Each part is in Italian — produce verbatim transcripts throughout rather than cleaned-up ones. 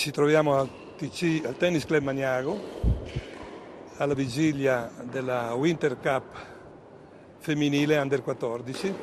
Ci troviamo al, T C, al Tennis Club Magnago, alla vigilia della Winter Cup femminile Under quattordici,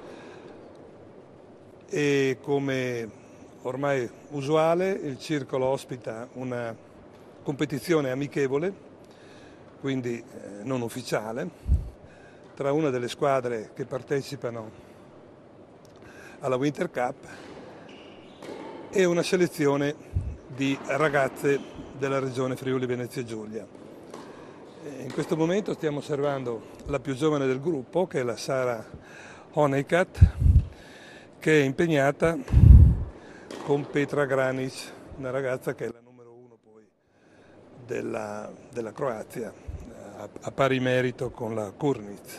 e come ormai usuale il circolo ospita una competizione amichevole, quindi eh, non ufficiale, tra una delle squadre che partecipano alla Winter Cup e una selezione di ragazze della regione Friuli Venezia Giulia. In questo momento stiamo osservando la più giovane del gruppo, che è la Sara Honeycutt, che è impegnata con Petra Granic, una ragazza che è la numero uno poi della, della Croazia, a, a pari merito con la Kurnic.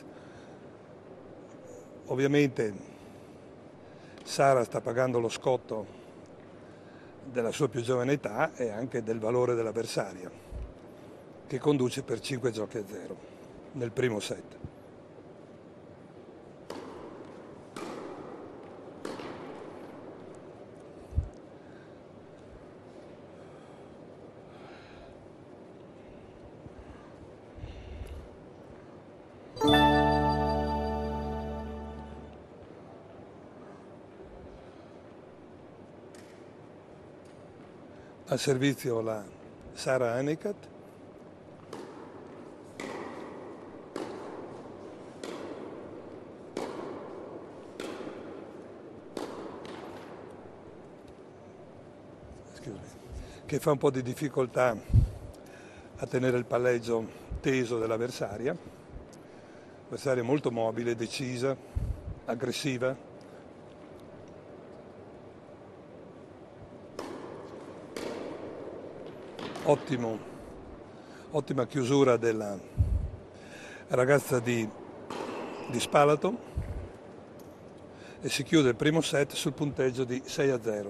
Ovviamente Sara sta pagando lo scotto della sua più giovane età e anche del valore dell'avversaria, che conduce per cinque giochi a zero nel primo set. Al servizio la Sara Honeycutt. Che fa un po' di difficoltà a tenere il palleggio teso dell'avversaria. Avversaria molto mobile, decisa, aggressiva. Ottimo, ottima chiusura della ragazza di, di Spalato, e si chiude il primo set sul punteggio di sei a zero.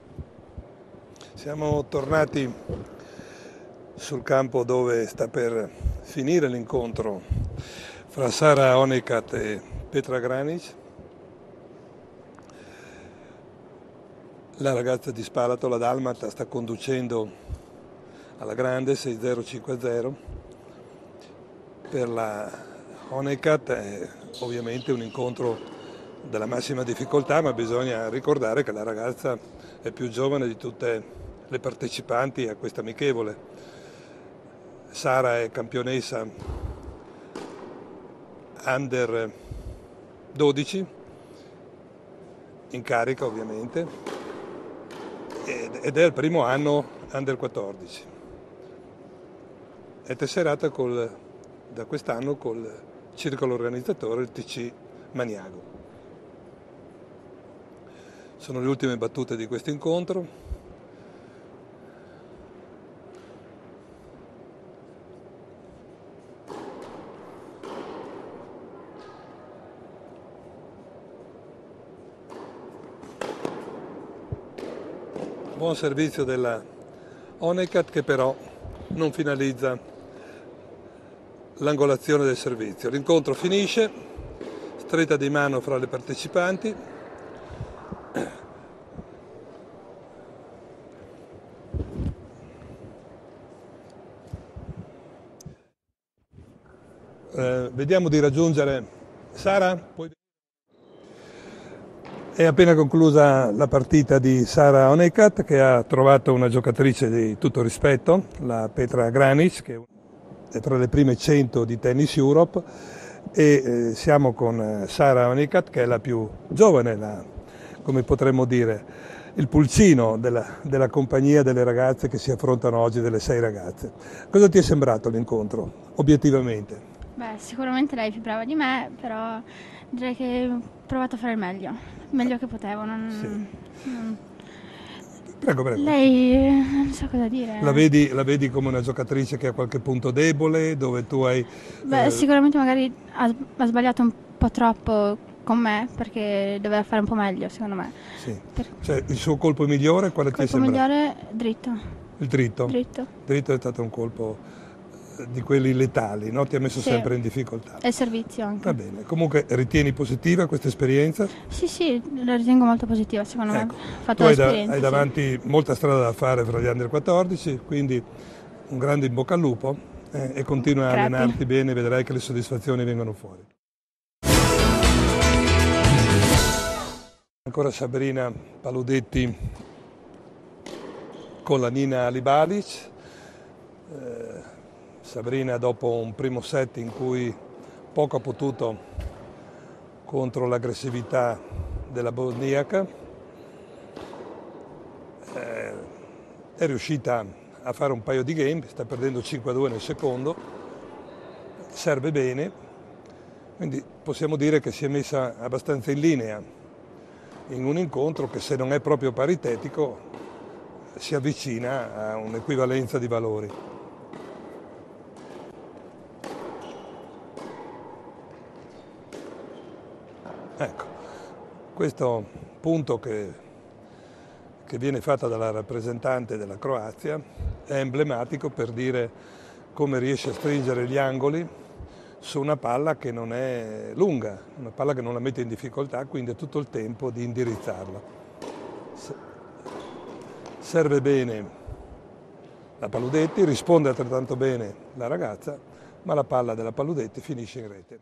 Siamo tornati sul campo dove sta per finire l'incontro fra Sara Honeycutt e Petra Granic. La ragazza di Spalato, la dalmata, sta conducendo alla grande sei a zero cinque a zero. Per la Honeycutt è ovviamente un incontro della massima difficoltà, ma bisogna ricordare che la ragazza è più giovane di tutte le partecipanti a questa amichevole. Sara è campionessa Under dodici, in carica ovviamente, ed è il primo anno Under quattordici. È tesserata col, da quest'anno col circolo organizzatore, il T C Magnago. Sono le ultime battute di questo incontro. Buon servizio della Honeycutt, che però non finalizza l'angolazione del servizio. L'incontro finisce, stretta di mano fra le partecipanti. Eh, vediamo di raggiungere Sara. Poi... È appena conclusa la partita di Sara Honeycutt, che ha trovato una giocatrice di tutto rispetto, la Petra Granic, che è tra le prime cento di Tennis Europe, e eh, siamo con Sara Honeycutt, che è la più giovane, la, come potremmo dire, il pulcino della, della compagnia delle ragazze che si affrontano oggi, delle sei ragazze. Cosa ti è sembrato l'incontro, obiettivamente? Beh, sicuramente lei è più brava di me, però direi che ho provato a fare il meglio, il meglio che potevo. Non, sì. non... Prego, prego. Lei, non so cosa dire. La vedi, la vedi come una giocatrice che ha qualche punto debole, dove tu hai... Beh, eh... sicuramente magari ha, ha sbagliato un po' troppo con me, perché doveva fare un po' meglio, secondo me. Sì. Per... Cioè, il suo colpo migliore quale il colpo ti è sembrato? migliore, dritto. Il dritto? Dritto. Dritto è stato un colpo di quelli letali, no? Ti ha messo Sì. sempre in difficoltà. E il servizio anche. Va bene, comunque ritieni positiva questa esperienza? Sì, sì, la ritengo molto positiva, secondo Ecco, me. Ho fatto tu hai, da- l'esperienza, hai sì. davanti molta strada da fare fra gli under quattordici, quindi un grande in bocca al lupo eh, e continua a Grazie. allenarti bene, vedrai che le soddisfazioni vengono fuori. Ancora Sabrina Paludetti con la Nina Alibalic. Eh, Sabrina, dopo un primo set in cui poco ha potuto contro l'aggressività della bosniaca, eh, è riuscita a fare un paio di game, sta perdendo cinque a due nel secondo, serve bene, quindi possiamo dire che si è messa abbastanza in linea in un incontro che, se non è proprio paritetico, si avvicina a un'equivalenza di valori. Ecco, questo punto che, che viene fatto dalla rappresentante della Croazia è emblematico per dire come riesce a stringere gli angoli su una palla che non è lunga, una palla che non la mette in difficoltà, quindi ha tutto il tempo di indirizzarla. Serve bene la Paludetti, risponde altrettanto bene la ragazza, ma la palla della Paludetti finisce in rete.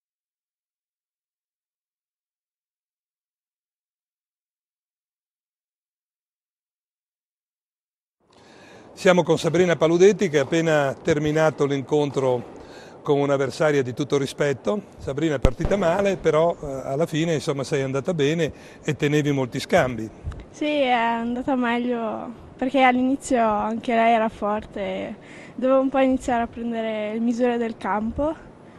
Siamo con Sabrina Paludetti, che ha appena terminato l'incontro con un'avversaria di tutto rispetto. Sabrina è partita male, però eh, alla fine insomma sei andata bene e tenevi molti scambi. Sì, è andata meglio perché all'inizio anche lei era forte, dovevo un po' iniziare a prendere le misure del campo,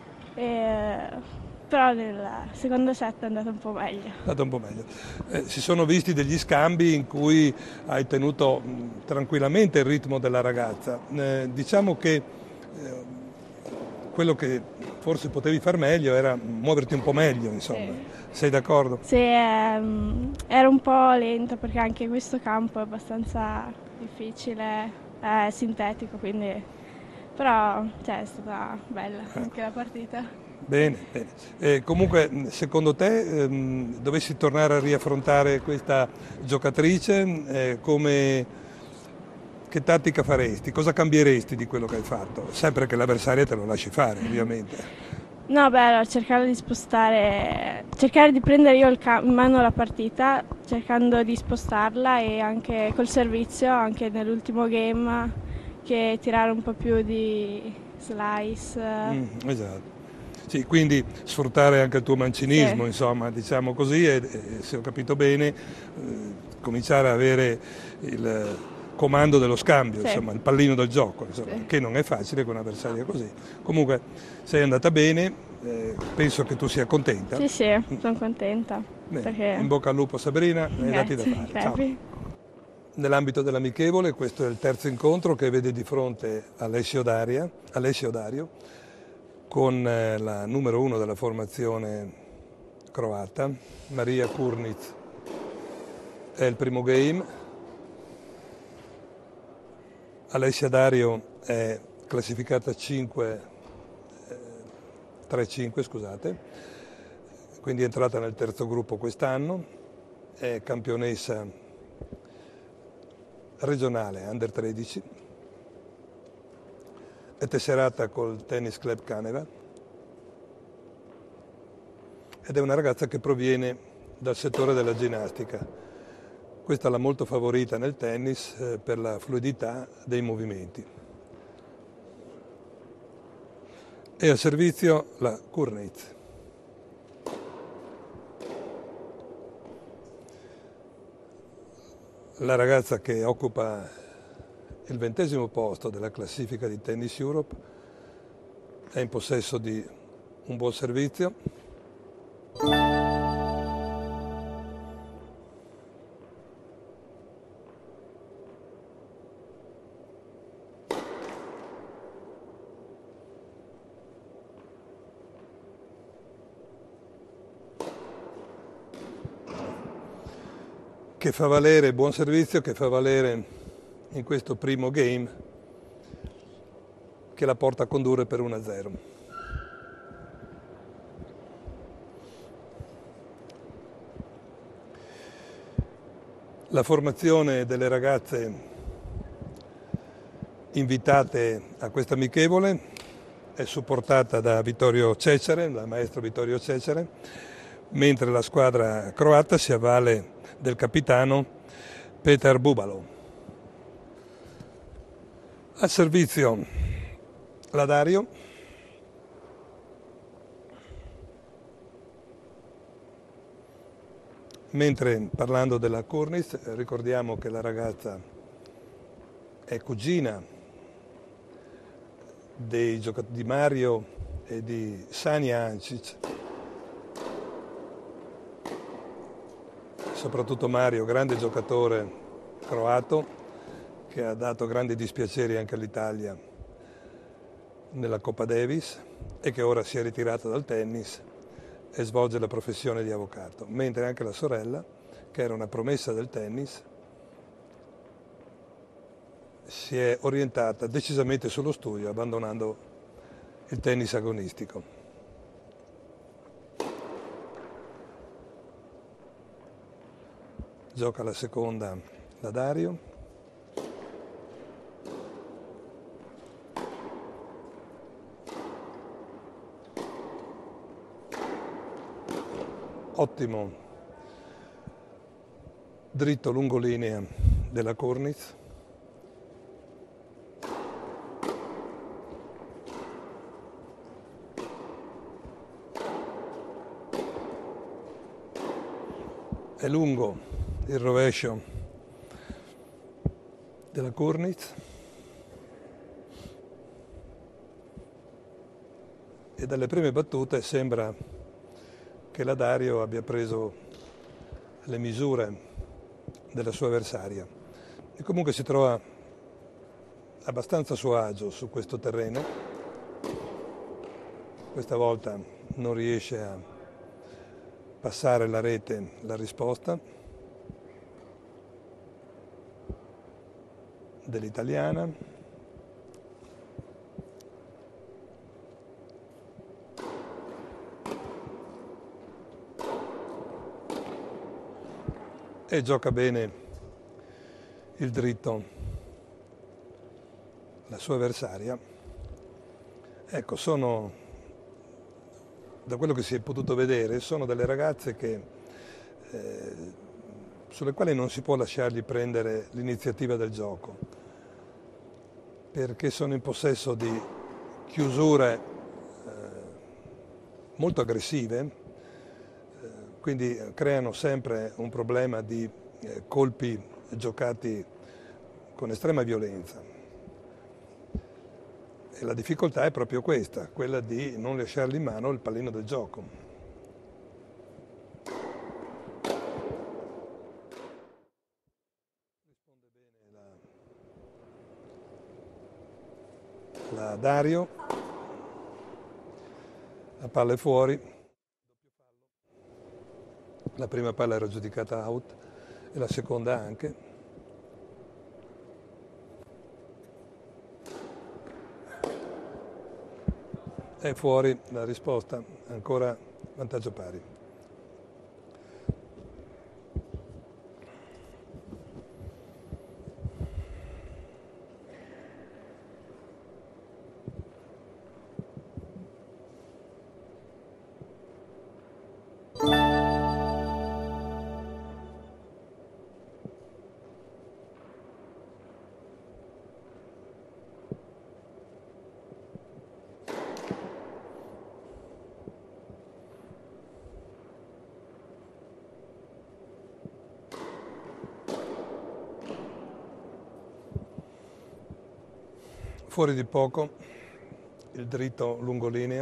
e, però nel secondo set è andata un po' meglio. È andata un po' meglio. Eh, si sono visti degli scambi in cui hai tenuto mh, tranquillamente il ritmo della ragazza. Eh, diciamo che eh, quello che forse potevi far meglio era muoverti un po' meglio, insomma. Sì. Sei d'accordo? Sì, ehm, ero un po' lenta perché anche questo campo è abbastanza difficile, è sintetico, quindi però cioè, è stata bella anche la partita. Bene, bene. Eh, comunque, secondo te, ehm, dovessi tornare a riaffrontare questa giocatrice, eh, come, che tattica faresti? Cosa cambieresti di quello che hai fatto? Sempre che l'avversaria te lo lasci fare, ovviamente. No, beh, allora, cercare di spostare, cercare di prendere io il ca- in mano la partita, cercando di spostarla e anche col servizio, anche nell'ultimo game, che tirare un po' più di slice. Mm, esatto. Sì, quindi sfruttare anche il tuo mancinismo, Sì. insomma, diciamo così, e, e, se ho capito bene, eh, cominciare a avere il comando dello scambio, Sì. insomma, il pallino del gioco, insomma, Sì. che non è facile con un'avversaria così. Comunque sei andata bene, eh, penso che tu sia contenta. Sì, sì, sono contenta. Bene, Perché... in bocca al lupo Sabrina, ne hai dati da Grazie, fare. Ciao. Crepi. Nell'ambito dell'amichevole, questo è il terzo incontro che vede di fronte Alessio Daria, Alessio Dario, con la numero uno della formazione croata, Maria Kurnic. È il primo game. Alessia Dario è classificata cinque, tre cinque, scusate, quindi è entrata nel terzo gruppo quest'anno, è campionessa regionale under tredici, è tesserata col Tennis Club Caneva ed è una ragazza che proviene dal settore della ginnastica. Questa l'ha molto favorita nel tennis eh, per la fluidità dei movimenti. E al servizio la Kurnic. La ragazza che occupa il ventesimo posto della classifica di Tennis Europe è in possesso di un buon servizio. Che fa valere, buon servizio, che fa valere in questo primo game, che la porta a condurre per uno a zero. La formazione delle ragazze invitate a questa amichevole è supportata da Vittorio Cecere, dal maestro Vittorio Cecere, mentre la squadra croata si avvale del capitano Petar Bubalo. Al servizio la Dario, mentre parlando della Kurnis ricordiamo che la ragazza è cugina dei giocatori di Mario e di Sanja Ancic, soprattutto Mario, grande giocatore croato che ha dato grandi dispiaceri anche all'Italia nella Coppa Davis e che ora si è ritirato dal tennis e svolge la professione di avvocato, mentre anche la sorella, che era una promessa del tennis, si è orientata decisamente sullo studio, abbandonando il tennis agonistico. Gioca la seconda la Dario. Ottimo dritto lungolinea della Kurnis. È lungo il rovescio della Kurnis e dalle prime battute sembra che la Dario abbia preso le misure della sua avversaria e comunque si trova abbastanza a suo agio su questo terreno. Questa volta non riesce a passare la rete la risposta dell'italiana. E gioca bene il dritto la sua avversaria. Ecco, sono, da quello che si è potuto vedere, sono delle ragazze che, eh, sulle quali non si può lasciargli prendere l'iniziativa del gioco, perché sono in possesso di chiusure eh, molto aggressive, quindi creano sempre un problema di eh, colpi giocati con estrema violenza. E la difficoltà è proprio questa, quella di non lasciargli in mano il pallino del gioco. Risponde bene la, la Dario, la palla è fuori. La prima palla era giudicata out e la seconda anche. È fuori la risposta, ancora vantaggio pari. Fuori di poco il dritto lungolinea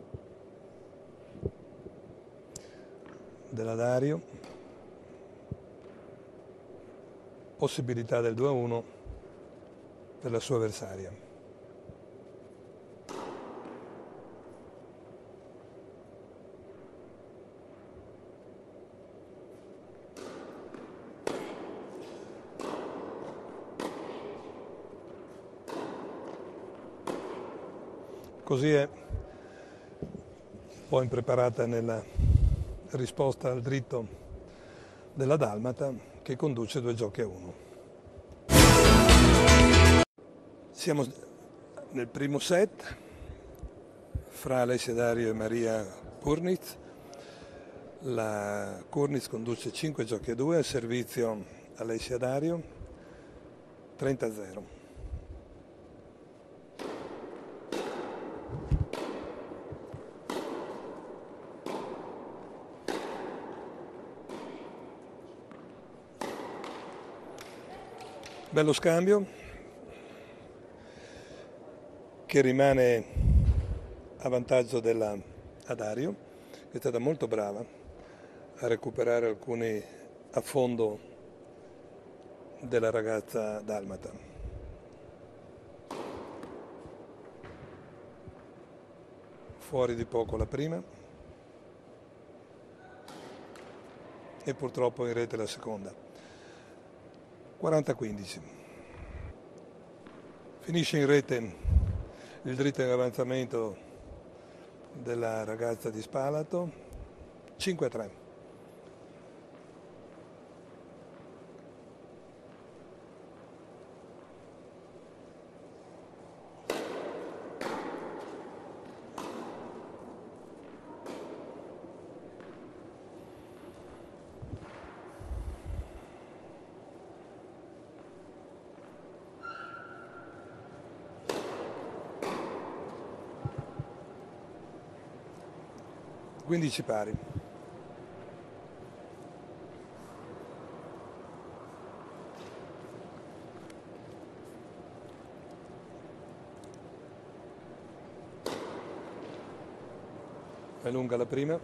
della Dario, possibilità del due a uno per la sua avversaria. così è un po' impreparata nella risposta al dritto della Dalmata, che conduce due giochi a uno. Siamo nel primo set fra Alessia Dario e Maria Kurnitz. La Kurnitz conduce cinque giochi a due, al servizio Alessia Dario, trenta a zero. Bello scambio che rimane a vantaggio della Dario, che è stata molto brava a recuperare alcuni affondo della ragazza dalmata. Fuori di poco la prima e purtroppo in rete la seconda. quaranta a quindici. Finisce in rete il dritto in avanzamento della ragazza di Spalato, cinque a tre. quindici pari. È lunga la prima.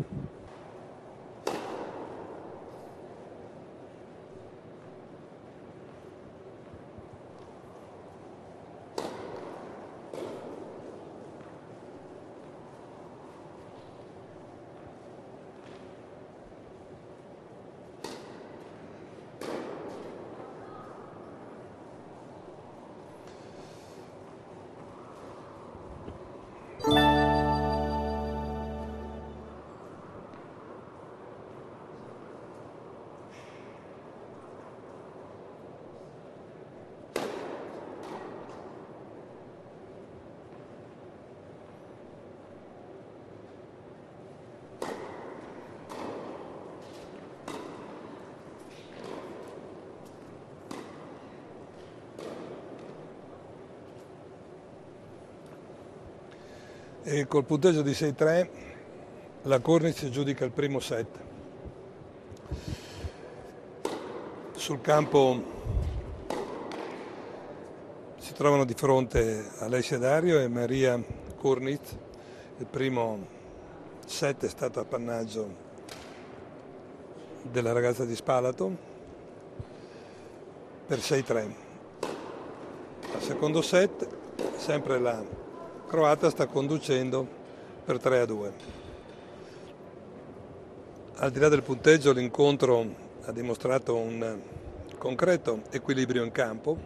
E col punteggio di sei a tre la Kurnitz giudica il primo set. Sul campo si trovano di fronte Alessia Dario e Maria Kurnitz. Il primo set è stato appannaggio della ragazza di Spalato per sei a tre. Al secondo set sempre la croata sta conducendo per tre a due. Al di là del punteggio l'incontro ha dimostrato un concreto equilibrio in campo.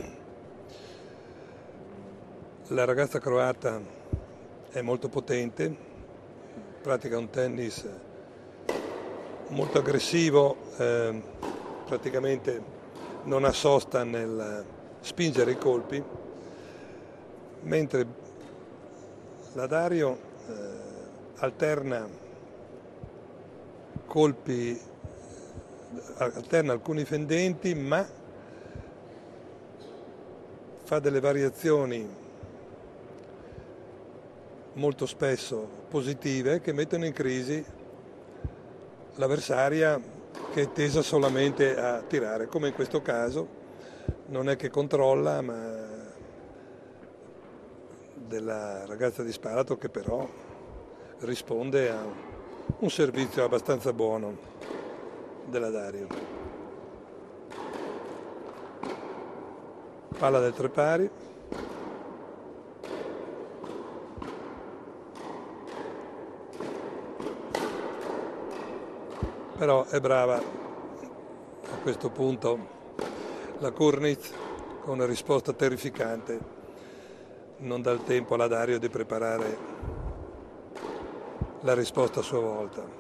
La ragazza croata è molto potente, pratica un tennis molto aggressivo, eh, praticamente non ha sosta nel spingere i colpi, mentre la Dario eh, alterna colpi, alterna alcuni fendenti, ma fa delle variazioni molto spesso positive che mettono in crisi l'avversaria, che è tesa solamente a tirare, come in questo caso. Non è che controlla, ma della ragazza di Spalato, che però risponde a un servizio abbastanza buono della Dario. Palla del tre pari. Però è brava a questo punto la Kurnitz con una risposta terrificante non dà il tempo alla Dario di preparare la risposta a sua volta.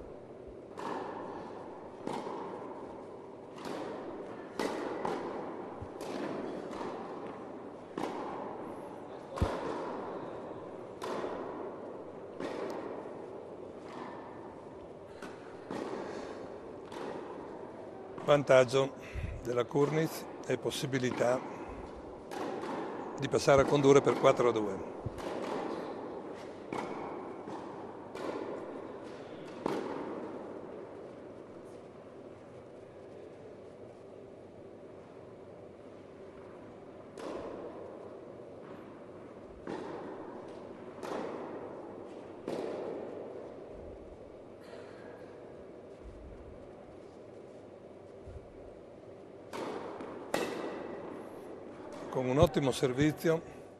Vantaggio della Kurnitz e possibilità di passare a condurre per quattro a due. Con un ottimo servizio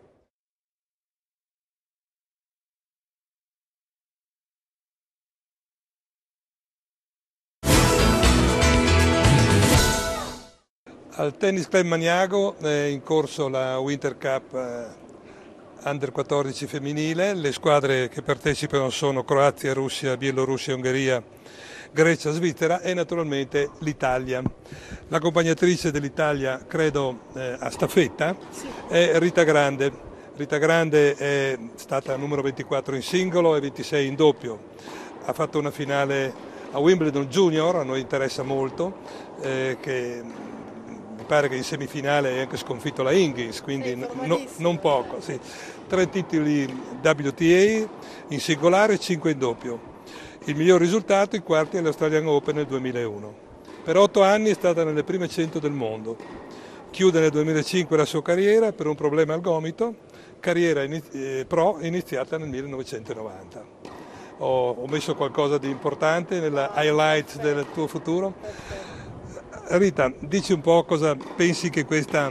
al Tennis Club Maniago è in corso la Winter Cup eh, Under quattordici femminile. Le squadre che partecipano sono Croazia, Russia, Bielorussia, Ungheria, Grecia, Svizzera e naturalmente l'Italia. L'accompagnatrice dell'Italia, credo eh, a staffetta, sì, è Rita Grande. Rita Grande è stata numero ventiquattro in singolo e ventisei in doppio. Ha fatto una finale a Wimbledon Junior, a noi interessa molto, eh, che mi pare che in semifinale hai anche sconfitto la Hingis, quindi no, non poco. Sì. Tre titoli W T A in singolare e cinque in doppio. Il miglior risultato in quarti all'Australian Open nel duemilauno. Per otto anni è stata nelle prime cento del mondo. Chiude nel duemilacinque la sua carriera per un problema al gomito, carriera inizi- pro iniziata nel millenovecentonovanta. Ho, ho messo qualcosa di importante nella highlight del tuo futuro. Rita, dici un po' cosa pensi che questa,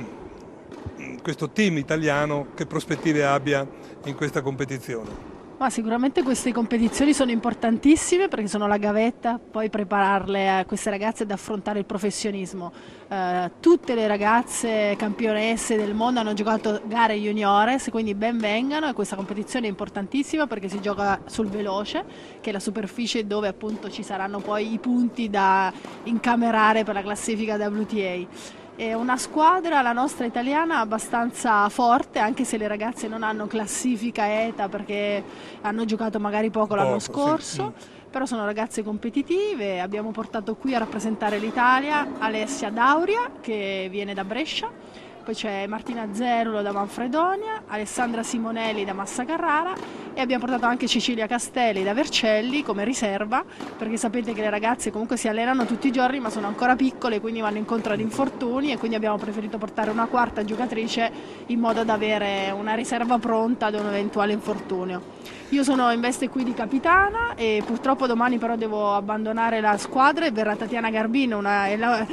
questo team italiano, che prospettive abbia in questa competizione? Ma sicuramente queste competizioni sono importantissime perché sono la gavetta, poi prepararle a queste ragazze ad affrontare il professionismo. Eh, tutte le ragazze campionesse del mondo hanno giocato gare juniores, quindi ben vengano, e questa competizione è importantissima perché si gioca sul veloce, che è la superficie dove appunto ci saranno poi i punti da incamerare per la classifica W T A. È una squadra, la nostra italiana, abbastanza forte, anche se le ragazze non hanno classifica E T A perché hanno giocato magari poco l'anno scorso, sì, però sono ragazze competitive. Abbiamo portato qui a rappresentare l'Italia Alessia Dauria, che viene da Brescia, poi c'è Martina Zerulo da Manfredonia, Alessandra Simonelli da Massa Carrara e abbiamo portato anche Cecilia Castelli da Vercelli come riserva, perché sapete che le ragazze comunque si allenano tutti i giorni ma sono ancora piccole, quindi vanno incontro ad infortuni, e quindi abbiamo preferito portare una quarta giocatrice in modo da avere una riserva pronta ad un eventuale infortunio. Io sono in veste qui di capitana e purtroppo domani però devo abbandonare la squadra e verrà Tatiana Garbino, una,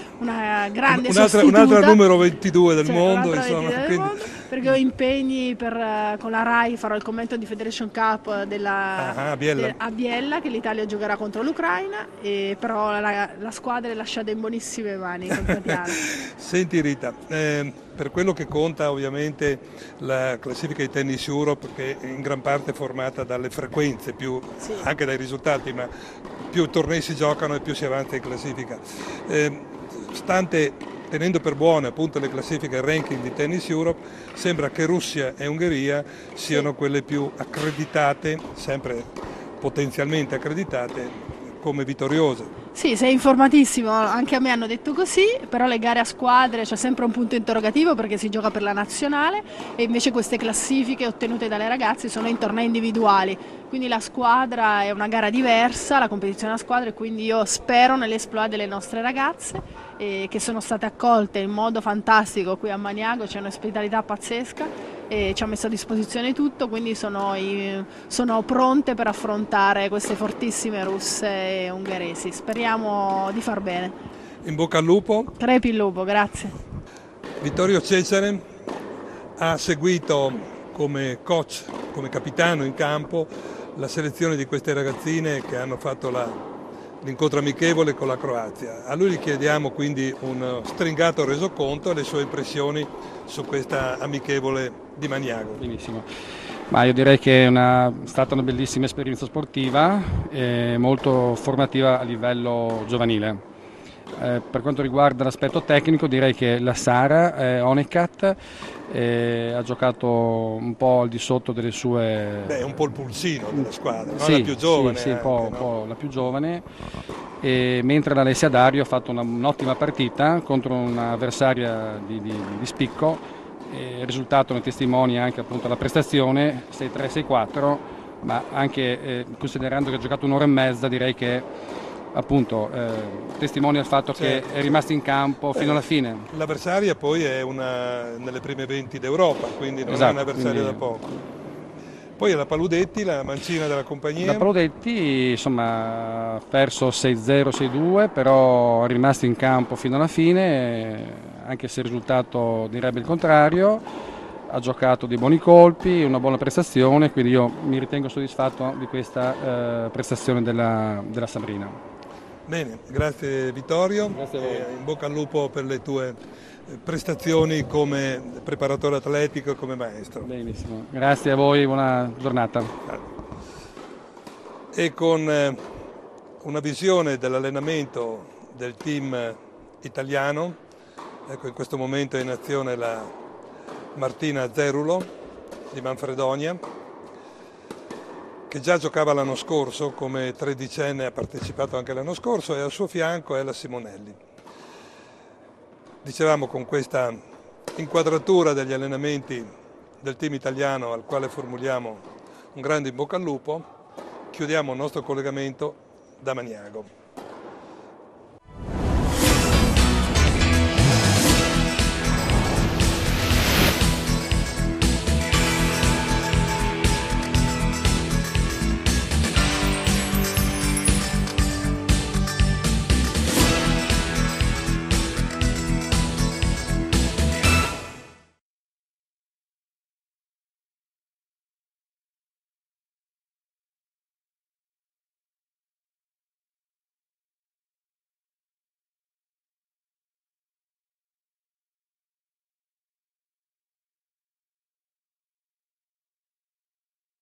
una grande un'altra, sostituta. Un'altra numero ventidue del cioè, mondo, insomma. Del Quindi... mondo, perché ho impegni per, con la RAI, farò il commento di Federation Cup della, ah, a, Biella. De, a Biella, che l'Italia giocherà contro l'Ucraina, e però la, la squadra è lasciata in buonissime mani con Tatiana. Senti Rita, eh, per quello che conta ovviamente la classifica di Tennis Europe, che in gran parte è formata dalle frequenze, più sì, anche dai risultati, ma più tornei si giocano e più si avanza in classifica. Eh, stante tenendo per buone appunto le classifiche e il ranking di Tennis Europe, sembra che Russia e Ungheria siano sì, quelle più accreditate, sempre potenzialmente accreditate, come vittoriose. Sì, sei informatissimo, anche a me hanno detto così, però le gare a squadre c'è sempre un punto interrogativo perché si gioca per la nazionale, e invece queste classifiche ottenute dalle ragazze sono in tornei individuali, quindi la squadra è una gara diversa, la competizione a squadre, quindi io spero nell'esploit delle nostre ragazze, eh, che sono state accolte in modo fantastico qui a Maniago, c'è un'ospitalità pazzesca e ci ha messo a disposizione tutto, quindi sono, sono pronte per affrontare queste fortissime russe e ungheresi. Speriamo di far bene. In bocca al lupo. Crepi il lupo, grazie. Vittorio Cecere ha seguito come coach, come capitano in campo, la selezione di queste ragazzine che hanno fatto la l'incontro amichevole con la Croazia. A lui gli chiediamo quindi un stringato resoconto e le sue impressioni su questa amichevole di Magnago. Benissimo. Ma io direi che è una, stata una bellissima esperienza sportiva e molto formativa a livello giovanile. Eh, per quanto riguarda l'aspetto tecnico, direi che la Sara eh, Honeycutt eh, ha giocato un po' al di sotto delle sue... Beh, è un po' il pulsino della squadra, no? Sì, La più giovane. Sì, sì, anche, un, po', no? un po' la più giovane, e mentre l'Alessia Dario ha fatto una, un'ottima partita contro un'avversaria di, di, di spicco. Il risultato ne testimonia anche appunto la prestazione, sei tre sei quattro, ma anche eh, considerando che ha giocato un'ora e mezza, direi che appunto eh, testimonia il fatto certo. che è rimasto in campo fino eh, alla fine. L'avversaria poi è una nelle prime venti d'Europa, quindi non esatto, è un'avversaria quindi... da poco. Poi è la Paludetti, la mancina della compagnia. La Paludetti insomma ha perso sei zero sei due, però è rimasto in campo fino alla fine, anche se il risultato direbbe il contrario. Ha giocato dei buoni colpi, una buona prestazione, quindi io mi ritengo soddisfatto di questa eh, prestazione della, della Sabrina. Bene, grazie Vittorio, grazie a voi. Eh, in bocca al lupo per le tue prestazioni come preparatore atletico e come maestro. Benissimo, grazie a voi, buona giornata. E con eh, una visione dell'allenamento del team italiano, ecco in questo momento è in azione la Martina Zerulo di Manfredonia, che già giocava l'anno scorso, come tredicenne ha partecipato anche l'anno scorso, e al suo fianco è la Simonelli. Dicevamo, con questa inquadratura degli allenamenti del team italiano al quale formuliamo un grande in bocca al lupo, chiudiamo il nostro collegamento da Magnago.